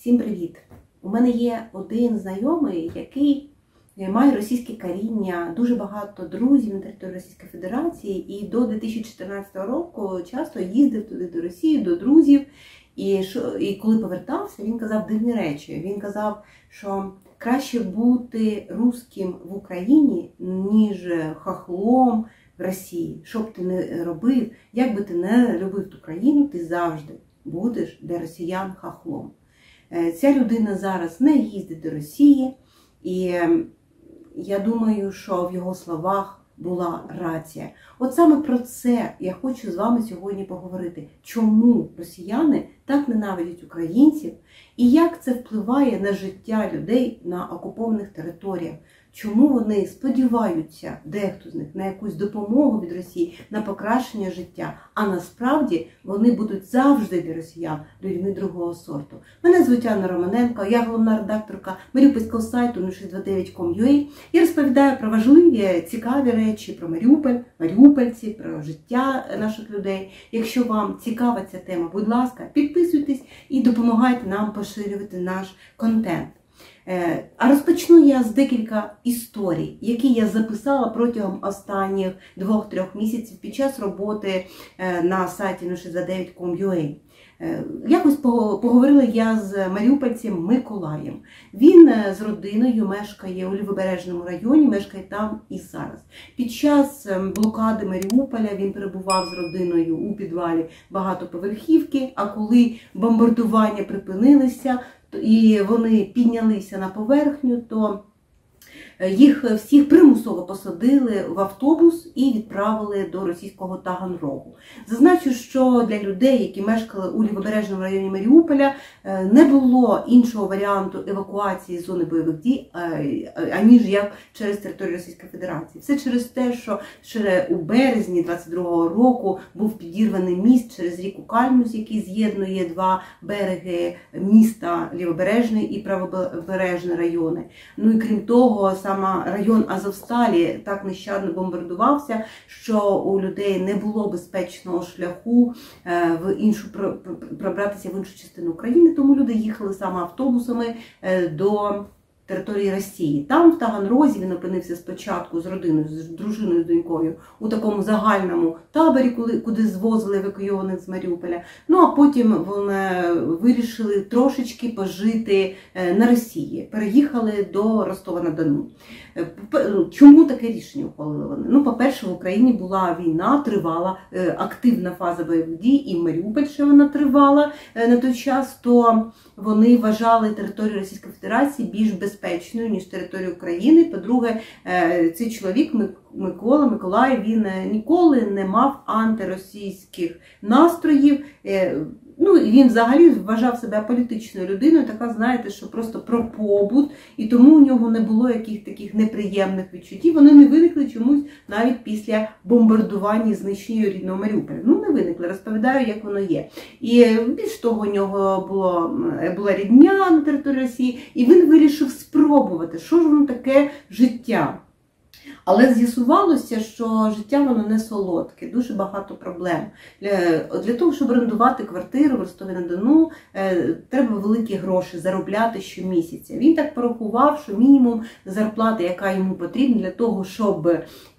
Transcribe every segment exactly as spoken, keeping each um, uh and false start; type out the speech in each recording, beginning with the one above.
Всім привіт! У мене є один знайомий, який має російське коріння, дуже багато друзів на території Російської Федерації, і до дві тисячі чотирнадцятого року часто їздив туди до Росії, до друзів. І, і коли повертався, він казав дивні речі. Він казав, що краще бути русським в Україні, ніж хохлом в Росії. Що б ти не робив, як би ти не любив ту країну, ти завжди будеш для росіян хохлом. Ця людина зараз не їздить до Росії, і я думаю, що в його словах була рація. От саме про це я хочу з вами сьогодні поговорити. Чому росіяни так ненавидять українців і як це впливає на життя людей на окупованих територіях. Чому вони сподіваються, дехто з них, на якусь допомогу від Росії, на покращення життя, а насправді вони будуть завжди для росіян людьми другого сорту. Мене звуть Анна Романенко, я головна редакторка маріупольського сайту нуль шість два дев'ять крапка ком крапка ю а. Я розповідаю про важливі, цікаві речі, про Маріуполь, маріупольців, про життя наших людей. Якщо вам цікава ця тема, будь ласка, підписуйтесь і допомагайте нам поширювати наш контент. А розпочну я з декілька історій, які я записала протягом останніх двох-трьох місяців під час роботи на сайті нуль шість два дев'ять крапка ком крапка ю а. Якось поговорила я з маріупольцем Миколаєм. Він з родиною мешкає у Лівобережному районі, мешкає там і зараз. Під час блокади Маріуполя він перебував з родиною у підвалі багатоповерхівки, а коли бомбардування припинилися і вони піднялися на поверхню, то їх всіх примусово посадили в автобус і відправили до російського Таганрогу. Зазначу, що для людей, які мешкали у Лівобережному районі Маріуполя, не було іншого варіанту евакуації з зони бойових дій, аніж як через територію Російської Федерації. Все через те, що ще у березні двадцять другого року був підірваний міст через ріку Кальмус, який з'єднує два береги міста Лівобережний і Правобережний райони. Ну і крім того, саме район Азовсталі так нещадно бомбардувався, що у людей не було безпечного шляху в іншу, пробратися в іншу частину України, тому люди їхали саме автобусами до території Росії. Там, в Таганрозі, він опинився спочатку з родиною, з дружиною, з донькою, у такому загальному таборі, куди звозили евакуйованих з Маріуполя. Ну, а потім вони вирішили трошечки пожити на Росії. Переїхали до Ростова-на-Дону. Чому таке рішення ухвалили вони? Ну, по-перше, в Україні була війна, тривала активна фаза бойових дій, і в Маріуполь ще вона тривала на той час, то вони вважали територію Російської Федерації більш безпечною, ніж територію України. По-друге, цей чоловік, Микола, Миколай, він ніколи не мав антиросійських настроїв. Ну, він взагалі вважав себе політичною людиною, така, знаєте, що просто про побут, і тому у нього не було яких таких неприємних відчуттів. Вони не виникли чомусь навіть після бомбардування і знищення рідного Маріуполя. Ну, не виникли, розповідаю, як воно є. І більш того, у нього було, була рідня на території Росії, і він вирішив спробувати, що ж воно таке життя. Але з'ясувалося, що життя воно не солодке, дуже багато проблем. Для того, щоб орендувати квартиру в Ростові-на-Дону, треба великі гроші заробляти щомісяця. Він так порахував, що мінімум зарплати, яка йому потрібна для того, щоб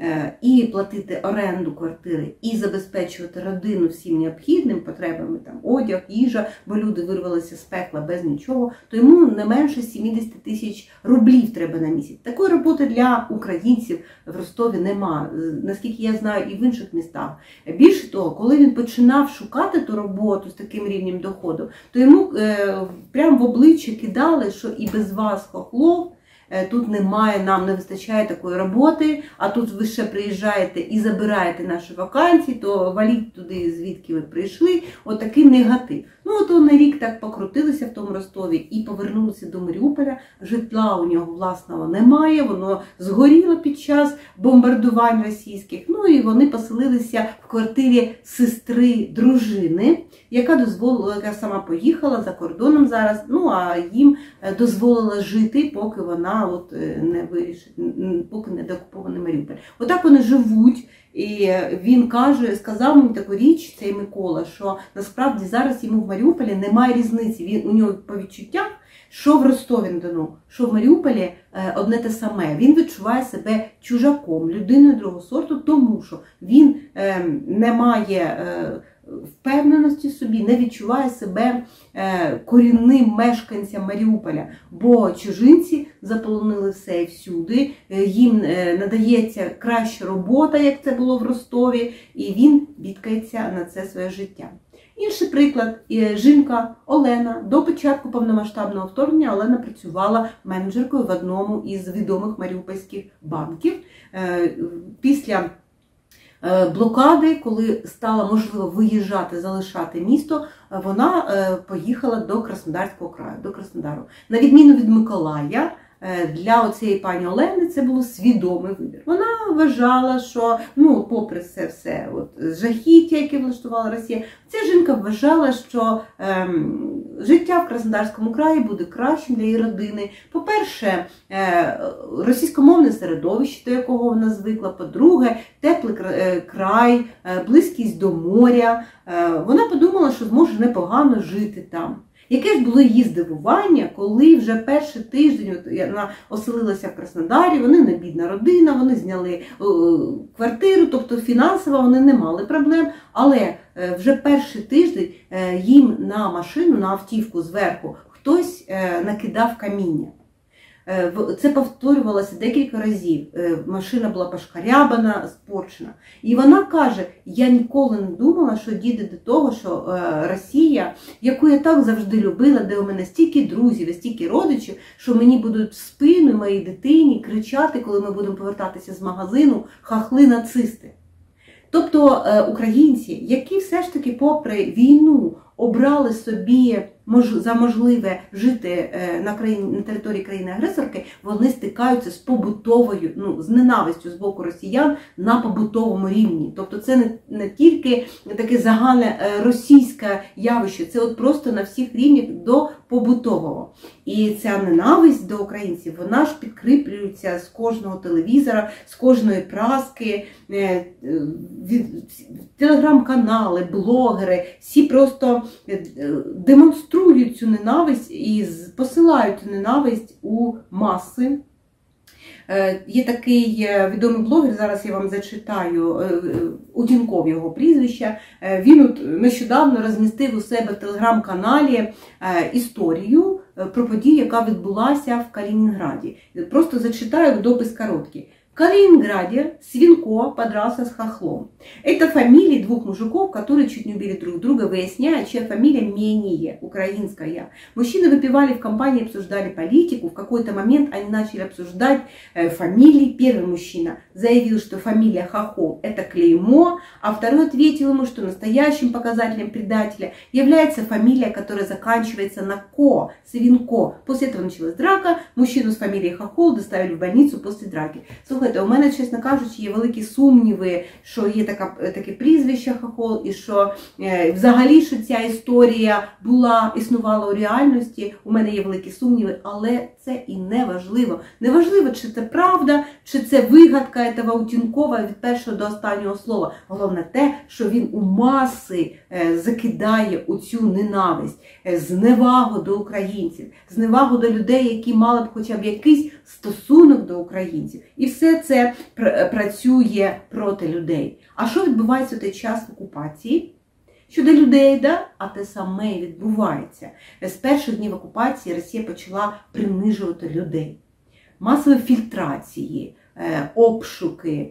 і платити оренду квартири, і забезпечувати родину всім необхідним потребами, там одяг, їжа, бо люди вирвалися з пекла без нічого, то йому не менше сімдесят тисяч рублів треба на місяць. Такої роботи для українців в Ростові нема, наскільки я знаю, і в інших містах. Більше того, коли він починав шукати ту роботу з таким рівнем доходу, то йому е, прямо в обличчя кидали, що і без вас, хохлов, тут немає, нам не вистачає такої роботи, а тут ви ще приїжджаєте і забираєте наші вакансії, то валіть туди, звідки ви прийшли. Отакий негатив. Ну, от вони рік так покрутилися в тому Ростові і повернулися до Маріуполя. Житла у нього власного немає, воно згоріло під час бомбардувань російських. Ну, і вони поселилися в квартирі сестри дружини, яка дозволила, яка сама поїхала за кордоном зараз, ну, а їм дозволила жити, поки вона от не вирішить, поки не деокупований Маріуполь. Отак вони живуть І він каже, сказав мені таку річ, цей Микола, що насправді зараз йому в Маріуполі немає різниці. Він, у нього по відчуттях, що в Ростові-на-Дону, що в Маріуполі одне те саме. Він відчуває себе чужаком, людиною другого сорту, тому що він е, не має е, впевненості в собі, не відчуває себе е, корінним мешканцем Маріуполя, бо чужинці заполонили все і всюди, е, їм е, надається краща робота, як це було в Ростові, і він бідкається на це своє життя. Інший приклад, жінка Олена. До початку повномасштабного вторгнення Олена працювала менеджеркою в одному із відомих маріупольських банків. Після блокади, коли стало можливо виїжджати, залишати місто, вона поїхала до Краснодарського краю, до Краснодару. На відміну від Миколая, для цієї пані Олени це було свідомий вибір. Вона вважала, що, ну, попри це все от, жахіття, яке влаштувала Росія, ця жінка вважала, що ем, життя в Краснодарському краї буде кращим для її родини. По-перше, е, російськомовне середовище, до якого вона звикла. По-друге, теплий край, е, близькість до моря. Е, вона подумала, що зможе непогано жити там. Яке ж було її здивування, коли вже перший тиждень вона оселилася в Краснодарі, вони не бідна родина, вони зняли квартиру, тобто фінансово вони не мали проблем, але вже перший тиждень їм на машину, на автівку зверху хтось накидав каміння. Це повторювалося декілька разів. Машина була пошкарябана, спорчена. І вона каже, я ніколи не думала, що дійде до того, що Росія, яку я так завжди любила, де у мене стільки друзів і стільки родичів, що мені будуть в спину моїй дитині кричати, коли ми будемо повертатися з магазину, хахли-нацисти. Тобто українці, які все ж таки попри війну обрали собі за можливе жити на, країні, на території країни-агресорки, вони стикаються з побутовою, ну, з ненавистю з боку росіян на побутовому рівні. Тобто це не, не тільки таке загальне російське явище, це от просто на всіх рівнях до побутового. І ця ненависть до українців, вона ж підкріплюється з кожного телевізора, з кожної праски, телеграм-канали, блогери, всі просто демонструють цю ненависть і посилають цю ненависть у маси. Є такий відомий блогер, зараз я вам зачитаю, Удінков його прізвища. Він от нещодавно розмістив у себе в телеграм-каналі історію про подію, яка відбулася в Калінінграді. Просто зачитаю допис короткий. В Калининграде Свинко подрался с хохлом. Это фамилии двух мужиков, которые чуть не убили друг друга, выясняя, чья фамилия менее, украинская. Мужчины выпивали в компании, обсуждали политику. В какой-то момент они начали обсуждать э, фамилии. Первый мужчина заявил, что фамилия Хохол – это клеймо, а второй ответил ему, что настоящим показателем предателя является фамилия, которая заканчивается на «ко» – Свинко. После этого началась драка. Мужчину с фамилией Хохол доставили в больницу после драки. Слухайте, у мене, чесно кажучи, є великі сумніви, що є така, таке прізвище Хохол, і що е, взагалі, що ця історія була, існувала у реальності. У мене є великі сумніви, але це і не важливо. Не важливо, чи це правда, чи це вигадка этого Утінкова від першого до останнього слова. Головне те, що він у маси е, закидає у цю ненависть, е, зневагу до українців, зневагу до людей, які мали б хоча б якийсь стосунок до українців. І все це працює проти людей. А що відбувається в той час в окупації? Щодо людей, да? А те саме і відбувається. З перших днів окупації Росія почала принижувати людей. Масові фільтрації, обшуки,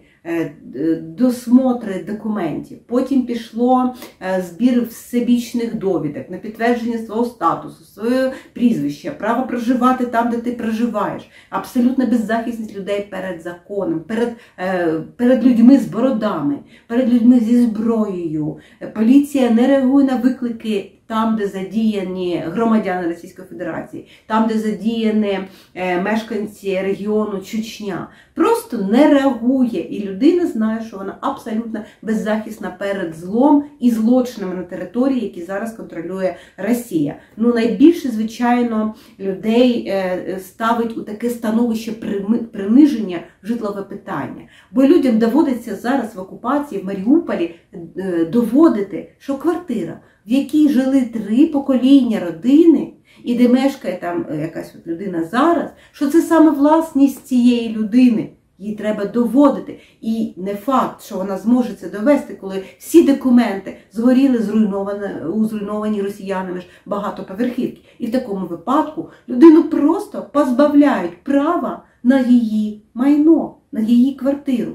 досмотри документів. Потім пішло збір всебічних довідок на підтвердження свого статусу, свого прізвища, право проживати там, де ти проживаєш. Абсолютна беззахисність людей перед законом, перед, перед людьми з бородами, перед людьми зі зброєю. Поліція не реагує на виклики там, де задіяні громадяни Російської Федерації, там, де задіяні е, мешканці регіону Чечня, просто не реагує. І людина знає, що вона абсолютно беззахисна перед злом і злочинами на території, які зараз контролює Росія. Ну, найбільше, звичайно, людей е, ставить у таке становище приниження житлове питання. Бо людям доводиться зараз в окупації, в Маріуполі, е, доводити, що квартира, в якій жили три покоління родини, і де мешкає там якась от людина зараз, що це саме власність цієї людини. Їй треба доводити. І не факт, що вона зможе це довести, коли всі документи згоріли зруйновані, у зруйновані росіянами ж багатоповерхівки. І в такому випадку людину просто позбавляють права на її майно, на її квартиру.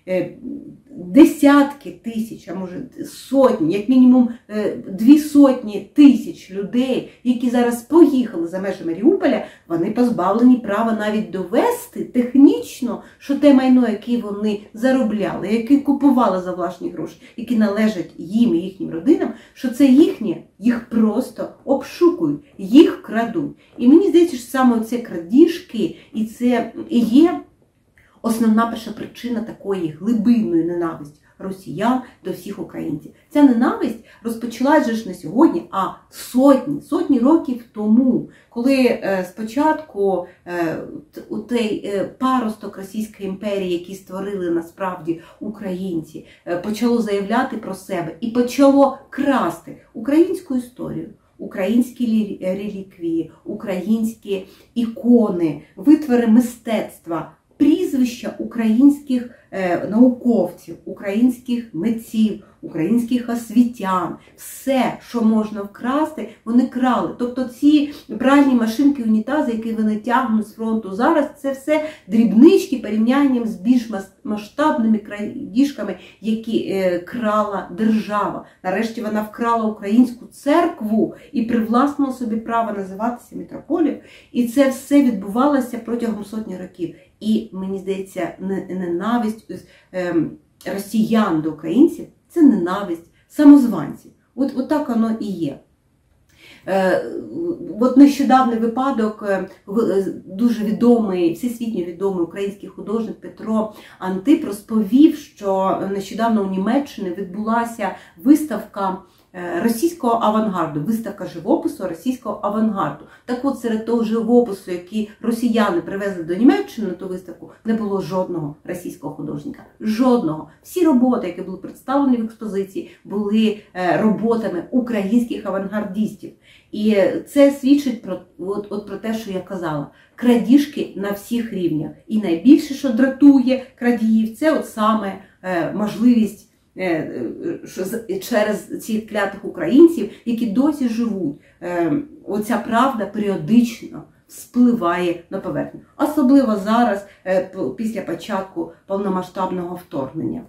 Десятки тисяч, а може сотні, як мінімум дві сотні тисяч людей, які зараз поїхали за межі Маріуполя, вони позбавлені права навіть довести технічно, що те майно, яке вони заробляли, яке купували за власні гроші, які належать їм і їхнім родинам, що це їхнє, їх просто обшукують, їх крадуть. І мені здається, що саме ці крадіжки і це і є основна перша причина такої глибинної ненависті росіян до всіх українців. Ця ненависть розпочалась ж не сьогодні, а сотні, сотні років тому, коли е, спочатку е, у той е, паросток Російської імперії, який створили насправді українці, е, почало заявляти про себе і почало красти українську історію, українські реліквії, українські ікони, витвори мистецтва, прізвища українських е, науковців, українських митців, українських освітян. Все, що можна вкрасти, вони крали. Тобто ці пральні машинки, унітази, які вони тягнуть з фронту зараз, це все дрібнички порівнянням з більш масштабними крадіжками, які е, крала держава. Нарешті вона вкрала українську церкву і привласнила собі право називатися митрополією. І це все відбувалося протягом сотні років. І, мені здається, ненависть росіян до українців – це ненависть самозванців. От, от так воно і є. От нещодавний випадок, дуже відомий, всесвітньо відомий український художник Петро Антип розповів, що нещодавно у Німеччині відбулася виставка російського авангарду, виставка живопису російського авангарду. Так от, серед того живопису, який росіяни привезли до Німеччини на ту виставку, не було жодного російського художника. Жодного. Всі роботи, які були представлені в експозиції, були роботами українських авангардистів. І це свідчить про, от, от про те, що я казала. Крадіжки на всіх рівнях. І найбільше, що дратує крадіїв, це от саме е, можливість що через цих клятих українців, які досі живуть, оця правда періодично спливає на поверхню. Особливо зараз, після початку повномасштабного вторгнення.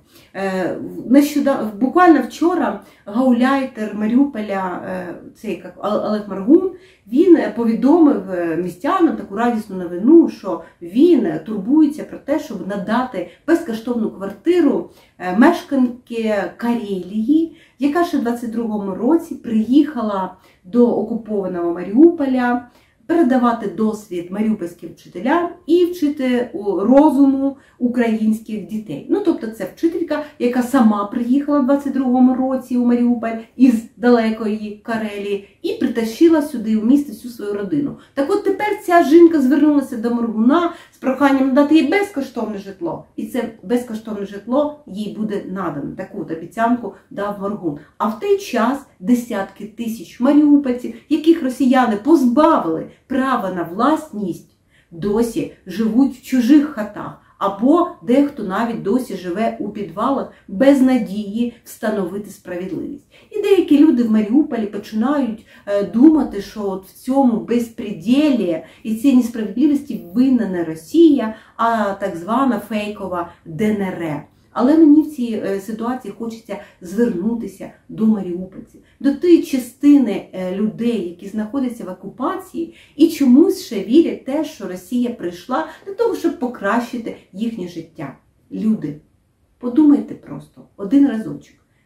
Нещодавно, буквально вчора гауляйтер Маріуполя, цей Олег Маргун, він повідомив містянам таку радісну новину, що він турбується про те, щоб надати безкоштовну квартиру мешканки Карелії, яка ще в двадцять другому році приїхала до окупованого Маріуполя, передавати досвід маріупольським вчителям і вчити розуму українських дітей. Ну, тобто це вчителька, яка сама приїхала в двадцять другому році у Маріуполь із далекої Карелії і притащила сюди у місто всю свою родину. Так от тепер ця жінка звернулася до Маргуна з проханням надати їй безкоштовне житло. І це безкоштовне житло їй буде надано. Таку от обіцянку дав Маргун. А в той час десятки тисяч маріупольців, яких росіяни позбавили права на власність, досі живуть в чужих хатах. Або дехто навіть досі живе у підвалах без надії встановити справедливість. І деякі люди в Маріуполі починають думати, що от в цьому безпреділі і цій несправедливості винна не Росія, а так звана фейкова ДНР. Але мені в цій ситуації хочеться звернутися до маріупольців, до тієї частини людей, які знаходяться в окупації і чомусь ще вірять те, що Росія прийшла для того, щоб покращити їхнє життя. Люди, подумайте просто один разочок.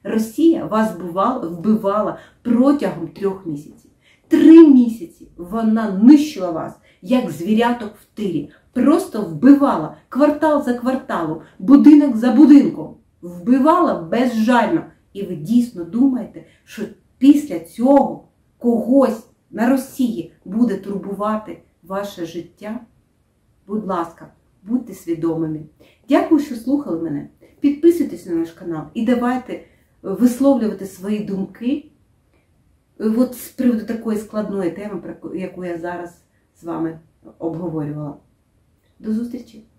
Росія вас вбивала, вбивала протягом трьох місяців. Три місяці вона нищила вас, як звіряток в тирі. Просто вбивала квартал за кварталом, будинок за будинком. Вбивала безжально. І ви дійсно думаєте, що після цього когось на Росії буде турбувати ваше життя? Будь ласка, будьте свідомими. Дякую, що слухали мене. Підписуйтесь на наш канал і давайте висловлювати свої думки от з приводу такої складної теми, яку я зараз з вами обговорювала. До зустрічі!